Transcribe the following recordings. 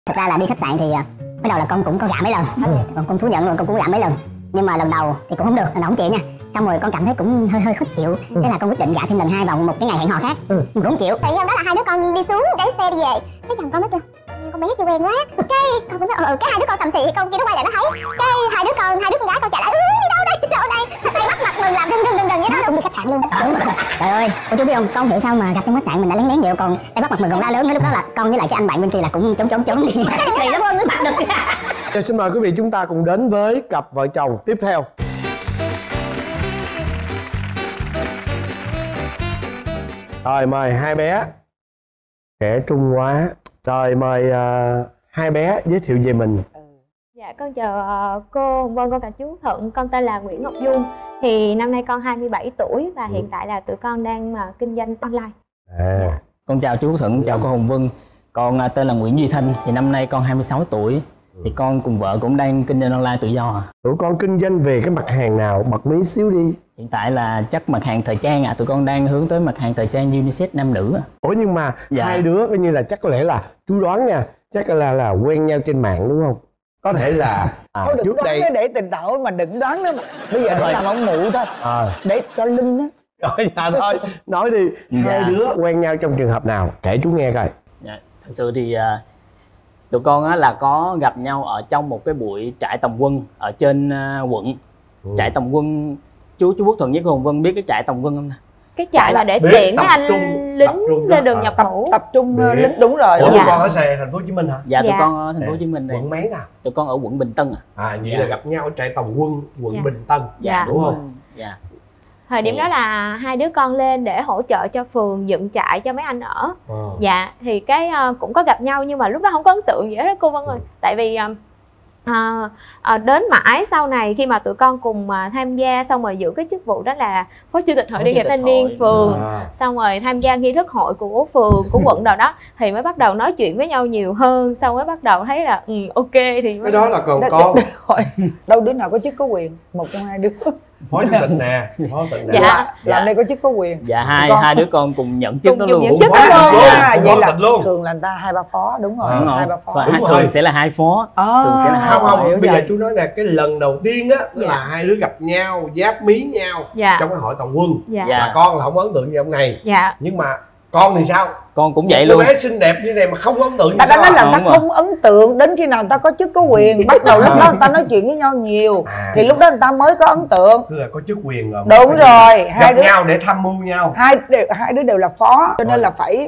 Thật ra là đi khách sạn thì bắt đầu là con cũng có gạ mấy lần, con thú nhận luôn, con cũng gạ mấy lần. Nhưng mà lần đầu thì cũng không được, lần đầu không chịu nha. Xong rồi con cảm thấy cũng hơi khó chịu, thế là con quyết định gạ thêm lần 2 vào một cái ngày hẹn hò khác. Cũng không chịu. Tại hôm đó là hai đứa con đi xuống để xe đi về, cái chồng con nói kêu con bé chưa quen quá, cái con cũng nói cái hai đứa con sầm xì, con kia nó quay lại nó thấy, cái hai đứa con gái con chạy lại đi đâu đây tay bắt mặt mình làm rừng vậy đó, cũng đi khách sạn luôn. Trời ơi, cô chú biết không, con hiểu sao mà gặp trong khách sạn mình đã lén vậy, còn tay bắt mặt mình còn la lớn nữa. Lúc đó là con với lại cái anh bạn bên kia là cũng trốn đi. Kỳ lắm ơn bạn được. Xin mời quý vị chúng ta cùng đến với cặp vợ chồng tiếp theo. Rồi mời hai bé. Trẻ trung quá. Rồi mời hai bé giới thiệu về mình. Dạ con chào cô Hồng Vân, con chào chú Thuận, con tên là Nguyễn Ngọc Dung. Thì năm nay con 27 tuổi và hiện tại là tụi con đang kinh doanh online. Con chào chú Thuận, chào cô Hồng Vân. Con tên là Nguyễn Duy Thanh, thì năm nay con 26 tuổi. Thì con cùng vợ cũng đang kinh doanh online tự do. Tụi con kinh doanh về cái mặt hàng nào? Bật mí xíu đi. Hiện tại là chắc mặt hàng thời trang tụi con đang hướng tới mặt hàng thời trang unisex nam nữ. Ủa nhưng mà hai đứa coi như là chắc có lẽ là chú đoán nha, chắc là quen nhau trên mạng đúng không? Có thể là trước đây để tình tạo mà đừng đoán nữa mà. Bây giờ để làm ông mụ thôi. Để cho lưng á. Rồi dạ thôi, nói đi. Hai đứa quen nhau trong trường hợp nào? Kể chú nghe coi. Dạ, thật sự thì tụi con là có gặp nhau ở trong một cái buổi trại tòng quân ở trên quận. Trại tòng quân, chú Quốc Thuận với cô Hồng Vân biết cái trại tòng quân không? Cái trại là để tiện mấy anh lính lên đường nhập ngũ. Tập trung lính, đúng rồi. Ủa, tụi con ở thành phố Hồ Chí Minh hả? Dạ, tụi con ở thành phố Hồ Chí Minh này. Quận mấy nào? Tụi con ở quận Bình Tân. Vậy là gặp nhau ở trại tòng quân quận Bình Tân. Dạ, đúng không? Dạ. Thời điểm đó là hai đứa con lên để hỗ trợ cho phường dựng trại cho mấy anh ở. Dạ, thì cái cũng có gặp nhau nhưng mà lúc đó không có ấn tượng gì hết đó cô Vân ơi. Tại vì đến mãi sau này khi mà tụi con cùng tham gia xong rồi giữ cái chức vụ đó là phó chủ tịch hội liên hiệp thanh niên phường, xong rồi tham gia nghi thức hội của phường của quận đâu đó thì mới bắt đầu nói chuyện với nhau nhiều hơn, xong mới bắt đầu thấy là ok thì cái đó là còn con đâu đứa nào có chức có quyền, một trong hai đứa. Phó chủ tịch nè, phó chủ tịch nè. Làm đây có chức có quyền. Dạ, hai đứa con cùng nhận chức đó luôn. Chức đó luôn. Vậy là thường là người ta 2-3 phó, đúng rồi. 2-3 phó. Thường sẽ là 2 phó. Thường sẽ là 2 phó. Bây giờ chú nói là cái lần đầu tiên á là hai đứa gặp nhau, giáp mí nhau trong cái hội tòng quân. Và con là không ấn tượng như ông này. Nhưng mà con thì sao? Con cũng vậy luôn. Cô bé xinh đẹp như này mà không có ấn tượng như sao? Ta nói là ta không ấn tượng đến khi nào ta có chức có quyền. Bắt đầu lúc đó người ta nói chuyện với nhau nhiều thì lúc đó người ta mới có ấn tượng. Tức là có chức quyền rồi. Đúng rồi. Hai đứa nhau để tham mưu nhau. Hai đứa đều là phó, cho nên là phải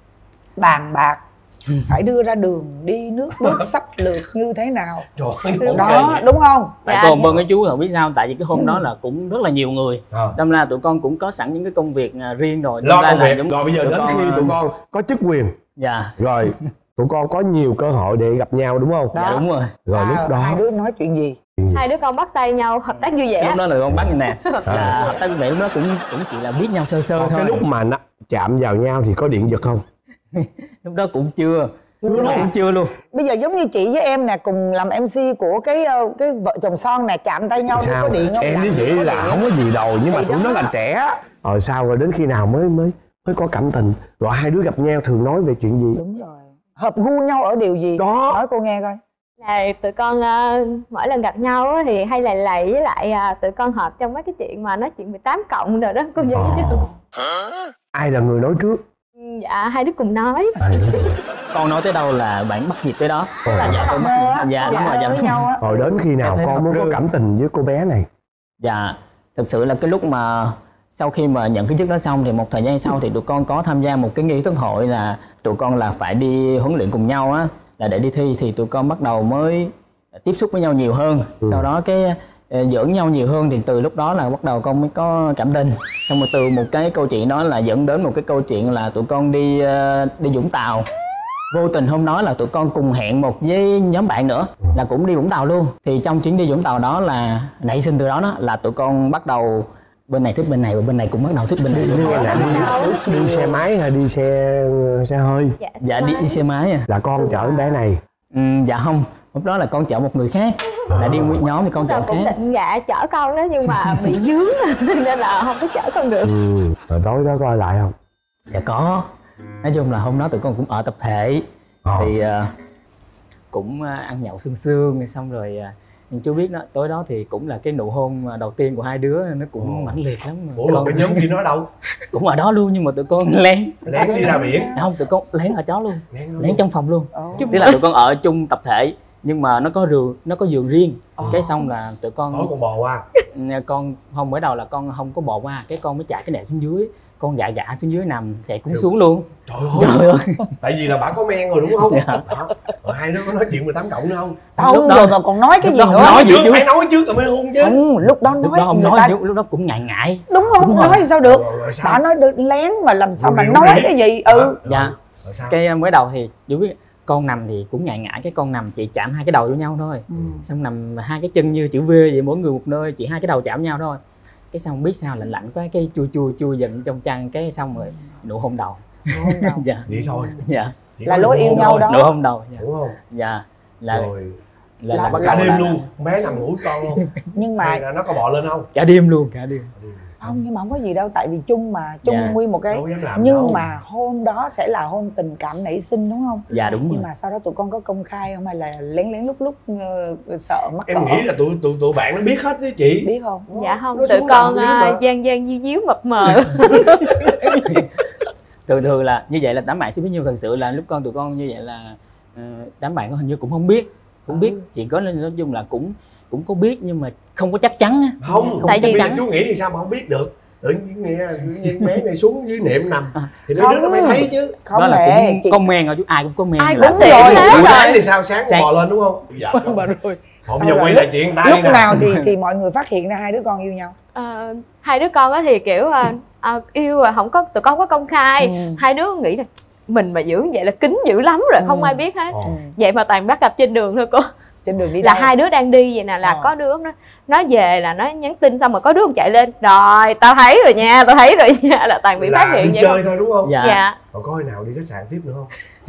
bàn bạc, phải đưa ra đường đi nước bước sách lược như thế nào. Đó, đúng không? Tại cô Hồng Vân với chú không biết sao, tại vì cái hôm đó là cũng rất là nhiều người, đâm ra tụi con cũng có sẵn những cái công việc riêng rồi, lo công việc. Rồi bây giờ đến khi tụi con có chức quyền rồi tụi con có nhiều cơ hội để gặp nhau đúng không? Dạ đúng rồi. Rồi lúc đó hai đứa nói chuyện gì? Hai đứa con bắt tay nhau hợp tác vui vẻ. Lúc đó là con bắt như nè, hợp tác vui vẻ, lúc đó cũng chỉ là biết nhau sơ thôi. Cái lúc mà chạm vào nhau thì có điện giật không? Lúc đó cũng chưa. Cũng chưa luôn. Bây giờ giống như chị với em nè, cùng làm MC của cái vợ chồng son nè, chạm tay nhau có điện không? Em với chị là không có gì đâu, nhưng mà tụi nó là trẻ. Rồi sao rồi đến khi nào mới có cảm tình? Rồi hai đứa gặp nhau thường nói về chuyện gì? Đúng rồi. Hợp gu nhau ở điều gì? Đó. Nói cô nghe coi. Là tụi con mỗi lần gặp nhau thì hay lầy với lại tụi con hợp trong mấy cái chuyện mà nói chuyện 18 cộng rồi đó cô Vân chứ. Ai là người nói trước? Dạ, hai đứa cùng nói. Con nói tới đâu là bạn bắt nhịp tới đó. Dạ đúng rồi. Rồi đến khi nào con mới có cảm tình với cô bé này? Dạ, thực sự là cái lúc mà sau khi mà nhận cái chức đó xong thì một thời gian sau thì tụi con có tham gia một cái nghi thức hội là tụi con là phải đi huấn luyện cùng nhau á, là để đi thi, thì tụi con bắt đầu mới tiếp xúc với nhau nhiều hơn. Sau đó cái giỡn nhau nhiều hơn thì từ lúc đó là bắt đầu con mới có cảm tình. Xong rồi từ một cái câu chuyện đó là dẫn đến một cái câu chuyện là tụi con đi Vũng Tàu. Vô tình hôm đó là tụi con cùng hẹn một với nhóm bạn nữa là cũng đi Vũng Tàu luôn. Thì trong chuyến đi Vũng Tàu đó là nảy sinh từ đó là tụi con bắt đầu bên này thích bên này và bên này cũng bắt đầu thích bên này. Đi xe máy hay đi xe hơi? Dạ đi xe máy. Là con chở bé này? Dạ không, lúc đó là con chở một người khác. Là đi nguyên nhóm thì con chở cũng khác. định chở con đó nhưng mà bị dướng nên là không có chở con được. Rồi tối đó coi lại không? Dạ có. Nói chung là hôm đó tụi con cũng ở tập thể. Thì cũng ăn nhậu sương sương, xong rồi chú biết đó, tối đó thì cũng là cái nụ hôn đầu tiên của hai đứa, nó cũng mãnh liệt lắm. Ủa cái nhóm kia nói đâu? Cũng ở đó luôn, nhưng mà tụi con lén đi ra biển. Không, tụi con lén ở đó luôn, lén trong phòng luôn. Tức là tụi con ở chung tập thể nhưng mà nó có giường riêng. Cái xong là tụi con con bò qua. Con không, mới đầu là con không có bò qua, cái con mới chạy cái nệm xuống dưới, con gạ xuống dưới nằm chạy cuốn xuống luôn. Trời ơi. Tại vì là bà có men rồi đúng không? Đó. Rồi hai đứa có nói chuyện 18 cộng nữa không? Không, rồi mà còn nói cái gì nữa? Nói gì chứ? Phải nói trước rồi mới hôn chứ. Không, lúc đó nói không nói, lúc đó cũng ngại. Đúng không? Nói sao được? Đã nói được lén mà làm sao mà nói cái gì? Dạ. Cái mới đầu thì chú biết con nằm thì cũng ngại, cái con nằm chị chạm hai cái đầu với nhau thôi. Xong nằm hai cái chân như chữ V vậy, mỗi người một nơi, chị hai cái đầu chạm nhau thôi. Cái xong không biết sao lạnh quá, cái chua dần trong chăn, cái xong rồi nụ hôn đầu. Dạ. Vậy thôi. Dạ. Là lối yêu nhau đó. Nụ hôn đầu. Đúng không? Dạ. Rồi là cả đêm luôn, bé nằm ngủ con luôn. Nhưng mà nó có bò lên không? Cả đêm luôn, cả đêm. Không, nhưng mà không có gì đâu, tại vì chung nguyên một cái. Nhưng mà hôn đó sẽ là hôn tình cảm nảy sinh đúng không? Dạ đúng rồi. Nhưng mà sau đó tụi con có công khai không hay là lén lúc sợ mắc cỡ? Em nghĩ là tụi bạn nó biết hết chứ chị. Biết không? Dạ không, tụi con gian díu mập mờ. Thường là như vậy là đám bạn sẽ biết, nhiều thật sự là lúc tụi con như vậy là đám bạn hình như cũng không biết, chỉ có nói chung là cũng có biết nhưng mà không có chắc chắn á. Không tại vì chú nghĩ thì sao mà không biết được, tự nhiên bé này xuống dưới nệm nằm thì đứa nó phải thấy chứ. Không đó là cũng comment rồi, chú ai cũng comment, ai cũng rồi. Sáng thì sao, sáng bò lên đúng không? Dạ rồi. Bây giờ quay lại chuyện tay lúc nào thì mọi người phát hiện ra hai đứa con yêu nhau? Hai đứa con á thì kiểu yêu rồi không có, tụi con có công khai. Hai đứa nghĩ là mình mà giữ vậy là kín dữ lắm rồi, không ai biết hết. Vậy mà toàn bắt gặp trên đường thôi cô. Trên đường đi là đâu? Hai đứa đang đi vậy nè, là có đứa nó về là nó nhắn tin xong rồi có đứa chạy lên rồi tao thấy rồi nha, là toàn bị phát hiện đi vậy chơi thôi đúng không? Dạ. Còn có ai nào đi khách sạn tiếp nữa không?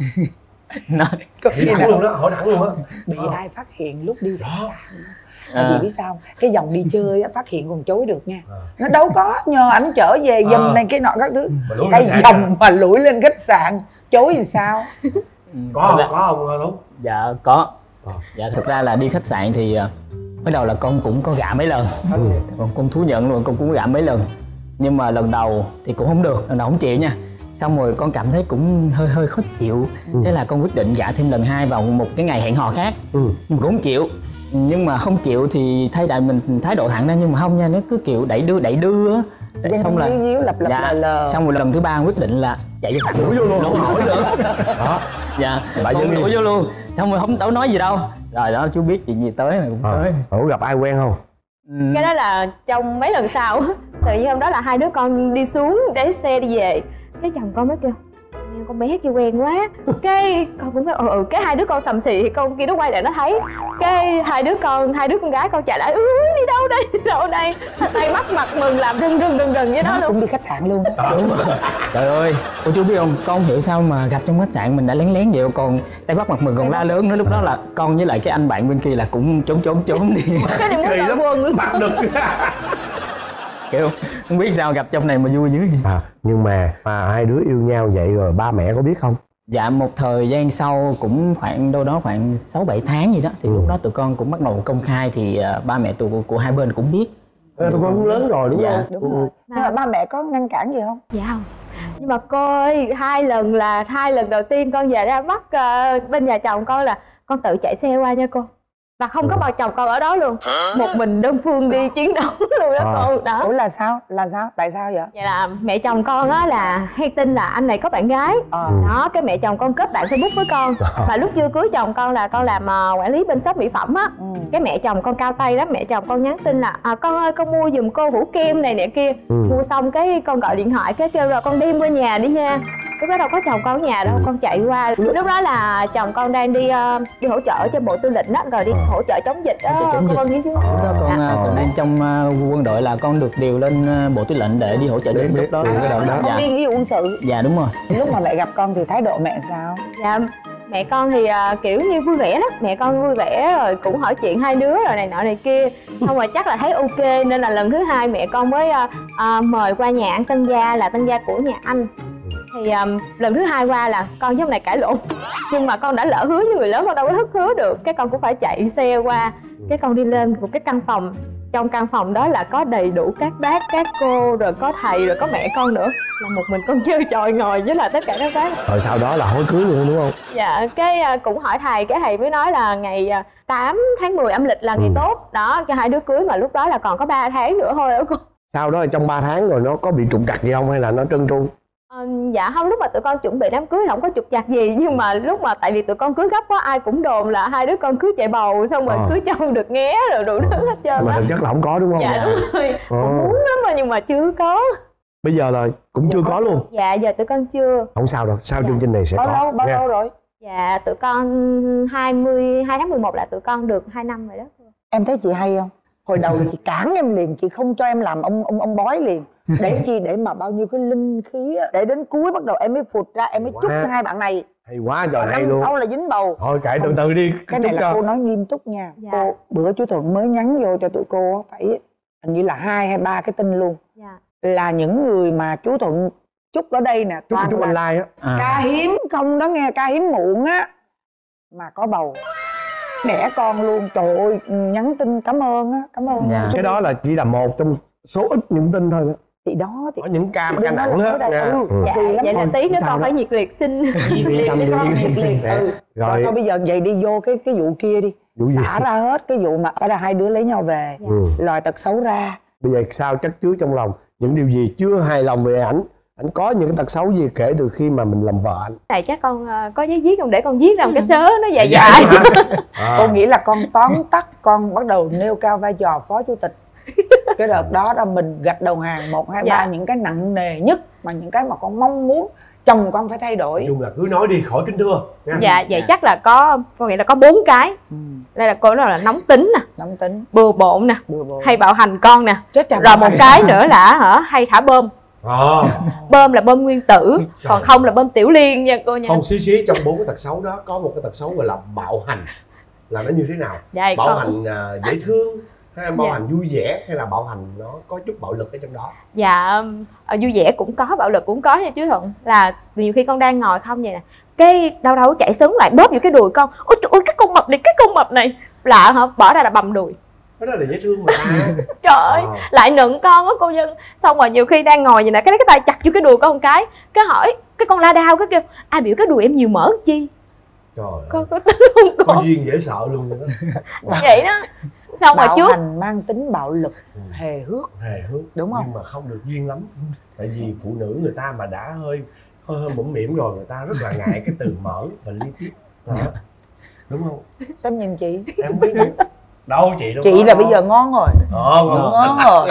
Đi thẳng luôn đó, hỏi thẳng luôn á. Bị ai phát hiện lúc đi khách sạn? Tại vì biết sao cái dòng đi chơi á, phát hiện còn chối được nha. Nó đâu có nhờ ảnh chở về giùm này cái nọ các thứ, cái dòng mà lủi lên khách sạn chối thì sao? Có không Tuấn? Dạ có. Dạ thực ra là đi khách sạn thì mới đầu là con cũng có gạ mấy lần, còn con thú nhận luôn, con cũng gạ mấy lần, nhưng mà lần đầu thì cũng không được, lần đầu không chịu nha. Xong rồi con cảm thấy cũng hơi khó chịu, thế là con quyết định gạ thêm lần 2 vào một cái ngày hẹn hò khác. Nhưng mà cũng không chịu, nhưng mà không chịu thì thay tại mình thái độ thẳng ra, nhưng mà không nha, nó cứ kiểu đẩy đưa á. Xong là xong rồi lần thứ 3 quyết định là chạy vô thẳng đuổi vô luôn, không hỏi nữa. Đó. Dạ, bạn đuổi vô luôn. Xong rồi không tao nói gì đâu. Rồi đó chú biết chuyện gì tới rồi cũng tới. Ủa gặp ai quen không? Cái đó là trong mấy lần sau. Tự nhiên hôm đó là hai đứa con đi xuống để xe đi về, cái chồng con mới kêu con bé kia quen quá, cái con cũng nói cái hai đứa con sầm xì, thì con kia nó quay lại nó thấy, cái hai đứa con gái con chạy lại đi đâu đây tay mắt mặt mừng làm rưng với đó luôn. Cũng đi khách sạn luôn. Trời ơi cô chú biết không, con hiểu sao mà gặp trong khách sạn mình đã lén vậy, còn tay bắt mặt mừng còn la lớn nữa. Lúc đó là con với lại cái anh bạn bên kia là cũng trốn đi. Cái điểm muốn quần luôn bắt được. Kiểu không biết sao gặp trong này mà vui dữ. Nhưng mà hai đứa yêu nhau vậy rồi ba mẹ có biết không? Dạ một thời gian sau cũng đâu đó khoảng 6-7 tháng gì đó thì lúc đó tụi con cũng bắt đầu công khai, thì ba mẹ của hai bên cũng biết. Tụi con cũng lớn rồi đúng không? Đúng rồi. Nhưng mà ba mẹ có ngăn cản gì không? Dạ không. Nhưng mà cô ơi, hai lần đầu tiên con về ra bắt bên nhà chồng con là con tự chạy xe qua nha cô, và không có bao chồng con ở đó luôn, một mình đơn phương đi chiến đấu luôn đó cô. Đó. Ủa là sao? Tại sao vậy? Vậy là mẹ chồng con á là hay tin là anh này có bạn gái. Đó, cái mẹ chồng con kết bạn Facebook với con. Và lúc chưa cưới chồng con là con làm quản lý bên shop mỹ phẩm á. Cái mẹ chồng con cao tay lắm, mẹ chồng con nhắn tin là con ơi con mua giùm cô hũ kem này nè kia. Mua xong cái con gọi điện thoại cái kêu rồi con đem qua nhà đi nha. Lúc đó đâu có chồng con ở nhà đâu, con chạy qua. Lúc đó là chồng con đang đi hỗ trợ cho bộ tư lệnh đó, rồi đi hỗ trợ chống dịch đó. Con biết chứ. Còn đang trong quân đội là con được điều lên bộ tư lệnh để đi hỗ trợ chống dịch đó. Con đi nghĩa quân sự. Dạ đúng rồi. Lúc mà mẹ gặp con thì thái độ mẹ sao? Dạ mẹ con thì kiểu như vui vẻ lắm, mẹ con vui vẻ rồi cũng hỏi chuyện hai đứa rồi này nọ này kia, xong rồi chắc là thấy ok nên là lần thứ 2 mẹ con mới mời qua nhà ăn tân gia, là tân gia của nhà anh. Thì lần thứ hai qua là con với ông này cãi lộn, nhưng mà con đã lỡ hứa với người lớn, con đâu có thất hứa được, cái con cũng phải chạy xe qua, cái con đi lên một cái căn phòng. Trong căn phòng đó là có đầy đủ các bác, các cô, rồi có thầy, rồi có mẹ con nữa. Là một mình con chơi tròi ngồi với là tất cả các bác. Rồi sau đó là hối cưới luôn đúng không? Dạ, cái cũng hỏi thầy, cái thầy mới nói là ngày 8 tháng 10 âm lịch là ngày tốt. Đó, cái hai đứa cưới mà lúc đó là còn có 3 tháng nữa thôi đó cô. Sau đó trong 3 tháng rồi nó có bị trục trặc gì không hay là nó trơn tru? Dạ không, lúc mà tụi con chuẩn bị đám cưới không có trục trặc gì, nhưng mà lúc mà tại vì tụi con cưới gấp quá, ai cũng đồn là hai đứa con cưới chạy bầu, xong rồi cưới trâu được nghé rồi đủ thứ hết trơn. Mà thực chất là không có đúng không? Dạ đúng rồi, cũng muốn lắm mà nhưng mà chưa có. Bây giờ là cũng chưa có luôn. Dạ giờ tụi con chưa. Không sao đâu, sau chương trình này sẽ có. Bao lâu rồi? Dạ tụi con 22 tháng 11 là tụi con được 2 năm rồi đó. Em thấy chị hay không? Hồi đầu chị cản em liền, chị không cho em làm ông bói liền. Để chi? Để mà bao nhiêu cái linh khí á, để đến cuối bắt đầu em mới phụt ra, em mới chúc hai bạn này. Hay quá trời, hay luôn. Sau là dính bầu. Thôi kệ từ từ đi. Cái này là cô nói nghiêm túc nha. Dạ. Cô bữa chú Thuận mới nhắn vô cho tụi cô phải hình như là 2 hay 3 cái tin luôn. Dạ. Là những người mà chú Thuận chúc ở đây nè, chúc online á, ca hiếm không đó nghe, ca hiếm muộn á mà có bầu đẻ con luôn. Trời ơi, nhắn tin cảm ơn á, cảm ơn. Dạ. Cái đó là chỉ là một trong số ít những tin thôi đó. Thì đó thì có những ca nặng á. Dạ, vậy là tí nữa con phải nhiệt liệt xin. Nhiệt liệt. Rồi thôi bây giờ vậy đi vô cái vụ kia đi. Xả ra hết cái vụ mà ở đây hai đứa lấy nhau về, lòi tật xấu ra. Bây giờ sao trách trước trong lòng, những điều gì chưa hài lòng về ảnh có những cái tật xấu gì kể từ khi mà mình làm vợ anh? Này chắc con có giấy viết không để con viết ra một cái sớ nó dài dài. Con nghĩ là con tóm tắt, con bắt đầu nêu cao vai trò phó chủ tịch. Cái đợt đó là mình gạch đầu hàng 1, 2, 3 những cái nặng nề nhất mà những cái mà con mong muốn chồng con phải thay đổi. Nói chung là cứ nói đi khỏi kính thưa nha. Dạ vậy chắc là con nghĩ là có 4 cái. Đây là cô nói là nóng tính nè, nóng tính, bừa bộn nè, hay bạo hành con nè, rồi một cái nữa là hay thả bơm. Bơm là bơm nguyên tử, còn không là bơm tiểu liên nha cô nha. Không, xí trong 4 cái tật xấu đó có một cái tật xấu gọi là bạo hành. Là nó như thế nào? Dạ, bạo hành dễ thương hay bạo hành vui vẻ hay là bạo hành nó có chút bạo lực ở trong đó? Dạ vui vẻ cũng có, bạo lực cũng có nha chú Thuận. Là nhiều khi con đang ngồi không vậy nè, cái đau đau chạy xuống lại bóp vô cái đùi con. Ôi trời ơi cái con mập này, cái con mập này lạ hả, bỏ ra là bầm đùi. Đó là dễ thương mà. Trời ơi, lại nựng con á cô Dân. Xong rồi nhiều khi đang ngồi vậy nè, cái tay chặt vô cái đùi con một cái hỏi cái con la đau, cái kêu ai biểu cái đùi em nhiều mỡ chi. Trời con có tính không con? Có duyên dễ sợ luôn đó. Vậy đó. Xong rồi trước hành mang tính bạo lực, hề hước. Đúng không? Nhưng mà không được duyên lắm. Tại vì phụ nữ người ta mà đã hơi mũm mỉm rồi, người ta rất là ngại cái từ mỡ và liên tiếp đó. Đúng không? Sao nhìn chị? Em biết đâu chị đâu. Chị là bây giờ ngon rồi. Ngon rồi.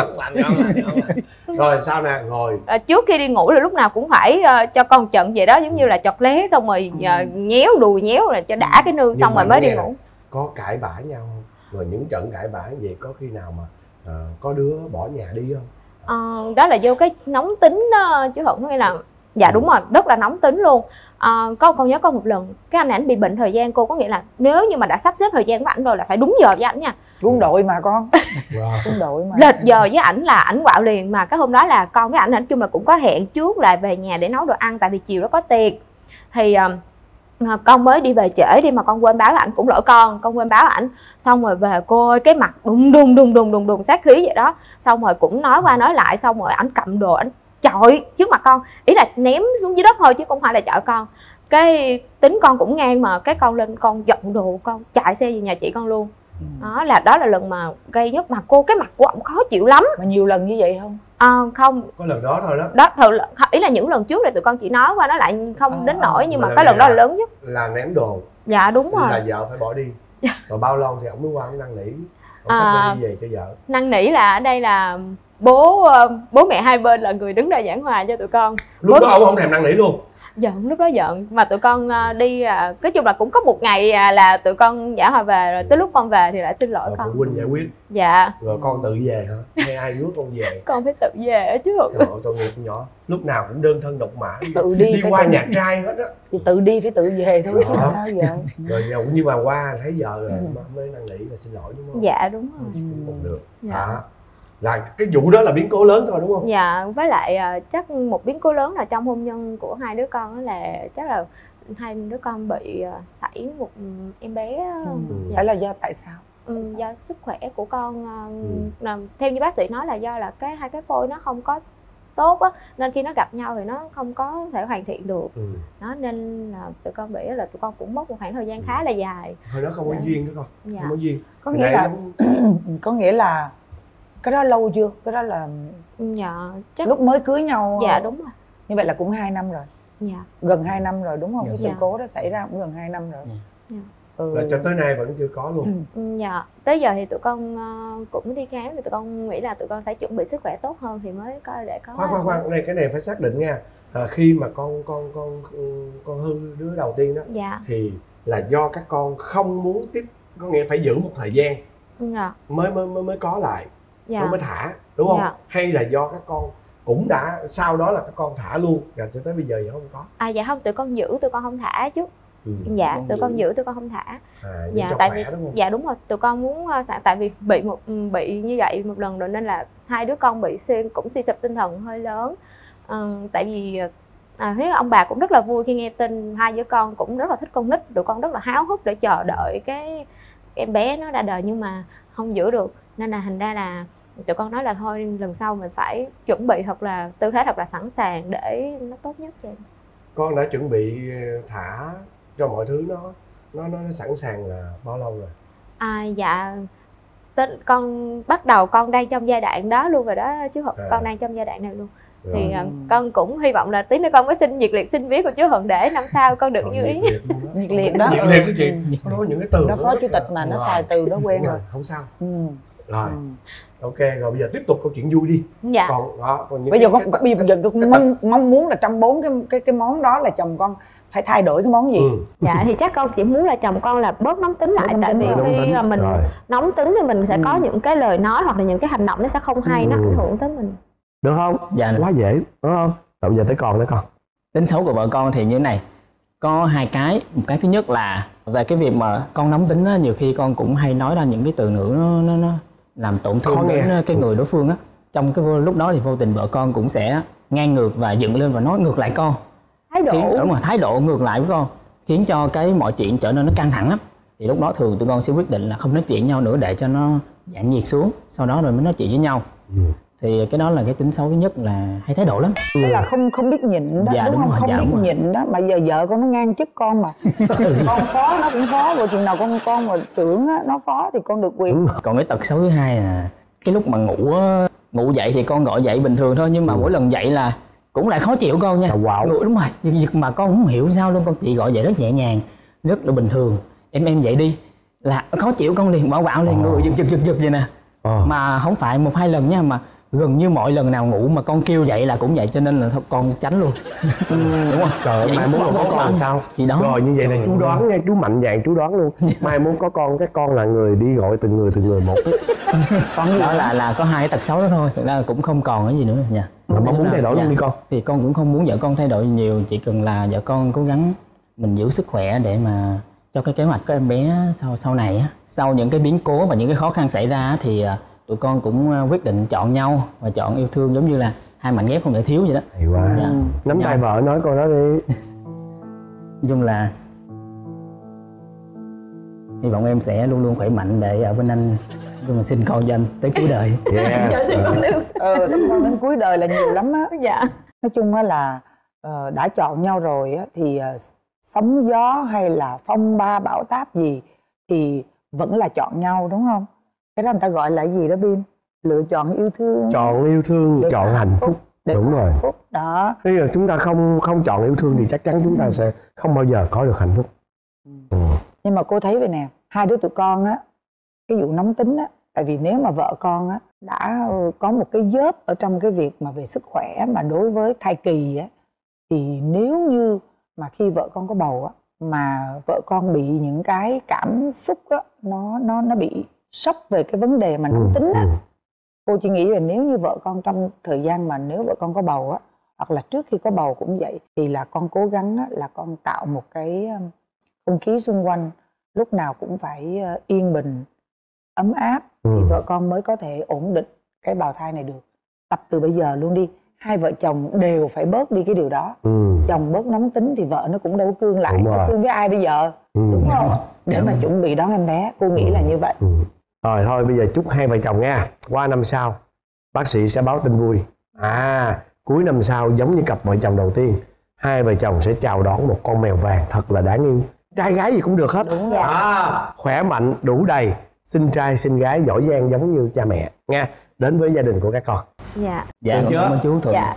Rồi sao nè, ngồi trước khi đi ngủ là lúc nào cũng phải cho con trận vậy đó, giống như là chọt lé xong rồi nhéo đùi nhéo là cho đã cái nương, xong rồi mới đi ngủ. Có cãi vã nhau không? Rồi những trận cãi vã vậy có khi nào mà có đứa bỏ nhà đi không? Đó là vô cái nóng tính đó chứ không có nghĩa là dạ đúng rồi, rất là nóng tính luôn. Con nhớ có một lần cái anh này ảnh bị bệnh thời gian cô, có nghĩa là nếu như mà đã sắp xếp thời gian của ảnh rồi là phải đúng giờ với ảnh nha. Quân đội mà con. Quân đội mà. Lệch giờ với ảnh là ảnh quạo liền. Mà cái hôm đó là con với ảnh nói chung là cũng có hẹn trước là về nhà để nấu đồ ăn, tại vì chiều đó có tiệc. Thì con mới đi về trễ đi mà con quên báo ảnh, cũng lỗi con quên báo ảnh. Xong rồi về cô ơi, cái mặt đùng sát khí vậy đó. Xong rồi cũng nói qua nói lại, xong rồi ảnh cầm đồ ảnh chọi trước mặt con, ý là ném xuống dưới đất thôi chứ không phải là chọi con. Cái tính con cũng ngang mà cái con lên con giật đồ, con chạy xe về nhà chị con luôn. Đó là lần mà gây nhất, mà cô cái mặt của ổng khó chịu lắm. Mà nhiều lần như vậy không? Không, có lần đó thôi đó. Ý là những lần trước là tụi con chỉ nói qua nói lại không đến nỗi, nhưng mà cái lần đó là lớn nhất. Là ném đồ. Dạ đúng rồi. Là vợ phải bỏ đi. Rồi bao lâu thì ổng mới qua ổng năn nỉ, ổng sắp đi về cho vợ? Năn nỉ là ở đây là bố mẹ hai bên là người đứng ra giảng hòa cho tụi con. Lúc đó ông không thèm năn nỉ luôn? Giận, lúc đó giận. Mà tụi con đi nói chung là cũng có một ngày là tụi con giảng hòa về, rồi tới lúc con về thì lại xin lỗi con. Phụ huynh giải quyết. Dạ. Rồi con tự về hả? Hay ai rước con về? Con phải tự về chứ. Trời ơi, tội nghiệp con nhỏ. Lúc nào cũng đơn thân độc mã. Tự đi qua nhà trai hết á. Thì tự đi phải tự về thôi chứ sao giờ. Rồi nhưng mà qua thấy vợ rồi mới năn nỉ và xin lỗi đúng không? Dạ đúng rồi. Cũng được. Dạ. Là cái vụ đó là biến cố lớn thôi đúng không? Dạ, với lại chắc một biến cố lớn là trong hôn nhân của hai đứa con đó là chắc là hai đứa con bị sảy một em bé. Sảy là do tại sao? Do sức khỏe của con, theo như bác sĩ nói là do là hai cái phôi nó không có tốt á, nên khi nó gặp nhau thì nó không có thể hoàn thiện được. Đó nên là tụi con nghĩ là tụi con cũng mất một khoảng thời gian khá là dài. Hồi đó không có duyên đó con. Dạ. Không có duyên. Có nghĩa là cái đó lâu chưa? Cái đó là chắc lúc mới cưới nhau. Dạ đúng rồi. Như vậy là cũng 2 năm rồi. Dạ. Gần 2 năm rồi đúng không? Cái sự cố đó xảy ra cũng gần 2 năm rồi. Là cho tới nay vẫn chưa có luôn. Dạ. Tới giờ thì tụi con cũng đi khám, thì tụi con nghĩ là tụi con phải chuẩn bị sức khỏe tốt hơn thì mới coi để có. Khoan, cái này phải xác định nha. Khi mà con hư đứa đầu tiên đó, dạ, thì là do các con không muốn tiếp, có nghĩa phải giữ một thời gian mới có lại, mới thả, đúng không? Hay là do các con cũng đã sau đó là các con thả luôn, rồi cho tới bây giờ vẫn không có? Dạ không, tụi con giữ, tụi con không thả chứ. Dạ, tụi con giữ, tụi con không thả. Dạ, tại vì đúng không? Dạ đúng rồi, tụi con muốn tại vì bị như vậy một lần rồi nên là hai đứa con bị suy sụp tinh thần hơi lớn. Tại vì thấy ông bà cũng rất là vui khi nghe tin, hai đứa con cũng rất là thích con nít, tụi con rất là háo hức để chờ đợi cái em bé nó ra đời nhưng mà không giữ được, nên là thành ra là tụi con nói là thôi lần sau mình phải chuẩn bị thật là tư thế thật là sẵn sàng để nó tốt nhất cho em. Con đã chuẩn bị thả cho mọi thứ nó sẵn sàng là bao lâu rồi? Dạ con bắt đầu, con đang trong giai đoạn đó luôn rồi đó chứ con đang trong giai đoạn này luôn. Thì con cũng hy vọng là tí nữa con mới xin nhiệt liệt xin viết của chú Hận để năm sau con được như ý. Nhiệt liệt đó. Nhiệt liệt cái chuyện nói những cái từ đó phó chủ tịch mà nó xài từ đó quen rồi. Không sao. Rồi. Ok, rồi bây giờ tiếp tục câu chuyện vui đi. Dạ. Còn những bây giờ con mong muốn là trong 4 cái món đó là chồng con phải thay đổi cái món gì? Dạ thì chắc con chỉ muốn là chồng con là bớt nóng tính lại, tại vì khi mà mình nóng tính thì mình sẽ có những cái lời nói hoặc là những cái hành động nó sẽ không hay, nó ảnh hưởng tới mình. Được không? Dạ. Quá dễ, đúng không? Rồi bây giờ tới con. Tính xấu của vợ con thì như thế này, có 2 cái. Một cái thứ nhất là về cái việc mà con nóng tính á, nhiều khi con cũng hay nói ra những cái từ ngữ nó làm tổn thương đến cái người đối phương á. Trong cái lúc đó thì vô tình vợ con cũng sẽ ngang ngược và dựng lên và nói ngược lại con. Thái độ ngược lại với con, khiến cho cái mọi chuyện trở nên nó căng thẳng lắm. Thì lúc đó thường tụi con sẽ quyết định là không nói chuyện nhau nữa để cho nó giảm nhiệt xuống, sau đó rồi mới nói chuyện với nhau. Thì cái đó là cái tính xấu thứ nhất, là hay thái độ lắm. Tức là không biết nhịn đó, dạ, đúng không? Không biết nhịn đó, mà giờ vợ con nó ngang chức con mà. Con phó nó cũng phó, rồi chừng nào con mà trưởng á, nó phó thì con được quyền. Còn cái tật xấu thứ hai là cái lúc mà ngủ dậy thì con gọi dậy bình thường thôi, nhưng mà mỗi lần dậy là cũng lại khó chịu con nha. Đúng rồi, giật mà con không hiểu sao luôn, con chị gọi dậy rất nhẹ nhàng, rất là bình thường. Em dậy đi là khó chịu, con liền bảo liền người giật vậy nè. Mà không phải 1-2 lần nha, mà gần như mọi lần nào ngủ mà con kêu dậy là cũng vậy, cho nên là thôi con tránh luôn. Đúng không? Trời ơi, mai muốn có con làm sao? Chị đó. Rồi như vậy là chú đoán nha, chú mạnh dạn chú đoán luôn. Mai muốn có con, cái con là người đi gọi từng người một. Con đó là có 2 cái tật xấu đó thôi, thực ra cũng không còn cái gì nữa nha. Mà muốn thay đổi luôn đi con. Thì con cũng không muốn vợ con thay đổi nhiều, chỉ cần là vợ con cố gắng mình giữ sức khỏe để mà cho cái kế hoạch của em bé sau này á. Sau những cái biến cố và những cái khó khăn xảy ra thì tụi con cũng quyết định chọn nhau và chọn yêu thương, giống như là 2 mảnh ghép không thể thiếu vậy đó. Hay quá. Nắm tay vợ nói con đó đi. Nói chung là hy vọng em sẽ luôn luôn khỏe mạnh để ở bên anh, nhưng mà sinh con cho anh tới cuối đời. Yes. Sinh con đến cuối đời là nhiều lắm á. Dạ. Nói chung á là đã chọn nhau rồi á thì sóng gió hay là phong ba bão táp gì thì vẫn là chọn nhau, đúng không? Cái đó người ta gọi là gì đó Bin? Lựa chọn yêu thương. Chọn yêu thương, chọn hạnh phúc. Đúng rồi. Đó. Bây giờ chúng ta không chọn yêu thương thì chắc chắn chúng ta sẽ không bao giờ có được hạnh phúc. Nhưng mà cô thấy vậy nè, 2 đứa tụi con á, cái vụ nóng tính á, tại vì nếu mà vợ con á đã có một cái vớp ở trong cái việc mà về sức khỏe mà đối với thai kỳ á, thì nếu như mà khi vợ con có bầu á mà vợ con bị những cái cảm xúc á, nó bị sốc về cái vấn đề mà nóng tính á, cô chỉ nghĩ là nếu như vợ con trong thời gian mà nếu vợ con có bầu á, hoặc là trước khi có bầu cũng vậy, thì là con cố gắng á, là con tạo một cái không khí xung quanh lúc nào cũng phải yên bình, ấm áp, thì vợ con mới có thể ổn định cái bào thai này được. Tập từ bây giờ luôn đi. Hai vợ chồng đều phải bớt đi cái điều đó. Chồng bớt nóng tính thì vợ nó cũng đâu cương lại. Nó cương với ai bây giờ? Đúng không? Để mà chuẩn bị đón em bé. Cô nghĩ là như vậy. Rồi thôi bây giờ chúc hai vợ chồng nha. Qua năm sau bác sĩ sẽ báo tin vui. Cuối năm sau giống như cặp vợ chồng đầu tiên, hai vợ chồng sẽ chào đón một con mèo vàng thật là đáng yêu. Trai gái gì cũng được hết. Đúng rồi. Khỏe mạnh, đủ đầy, sinh trai sinh gái giỏi giang giống như cha mẹ nha. Đến với gia đình của các con. Dạ. Dạ, được chưa? cảm ơn chú Thuận. Dạ.